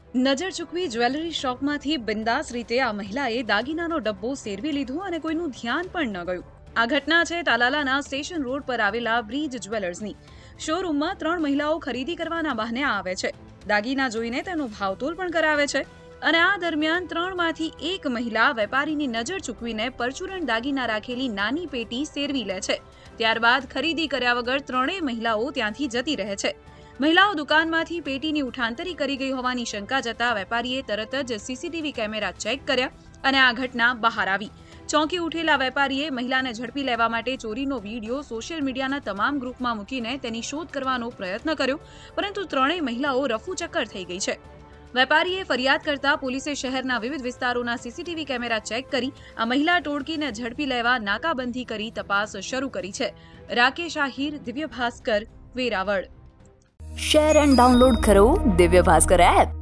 નજર ચૂકવી જ્વેલરી શોપમાંથી બિંદાસ રીતે આ મહિલાએ દાગીનાનો ડબ્બો સેરવી લીધો અને કોઈનું ધ્યાન પણ ન ગયું। આ ઘટના છે તાલાલાના સ્ટેશન રોડ પર આવેલા બ્રિજ જ્વેલર્સની। શોરૂમમાં 3 મહિલાઓ ખરીદી કરવાના બહાને આવે છે। દાગીના જોઈને તેનો ભાવતોલ પણ કરાવે છે અને આ દરમિયાન 3માંથી એક મહિલા વેપારીની નજર ચૂકવીને પરચુરણ દાગીના રાખેલી નાની પેટી સેરવી લે છે। ત્યારબાદ ખરીદી કર્યા વગર ત્રણેય મહિલાઓ ત્યાંથી જતી રહે છે। મહિલાઓ દુકાનમાંથી પેટીની ઉઠાંતરી કરી ગઈ હોવાની શંકા જતા વેપારીએ તરત જ સીસીટીવી કેમેરા ચેક કર્યા અને આ ઘટના બહાર આવી। ચોંકી ઉઠેલા વેપારીએ મહિલાને ઝડપી લેવા માટે ચોરીનો વિડીયો સોશિયલ મીડિયાના તમામ ગ્રુપમાં મૂકીને તેની શોધ કરવાનો પ્રયત્ન કર્યો, પરંતુ ત્રણેય મહિલાઓ રફુચક્કર થઈ ગઈ છે। વેપારીએ ફરિયાદ કરતા પોલીસે શહેરના વિવિધ વિસ્તારોના સીસીટીવી કેમેરા ચેક કરી આ મહિલા ટોળકીને ઝડપી લેવા નાકાબંધી કરી તપાસ શરૂ કરી છે। Rakesh Ahir, Divya Bhaskar, Veraval. Share and download करो दिव्य भास्कर ऐप।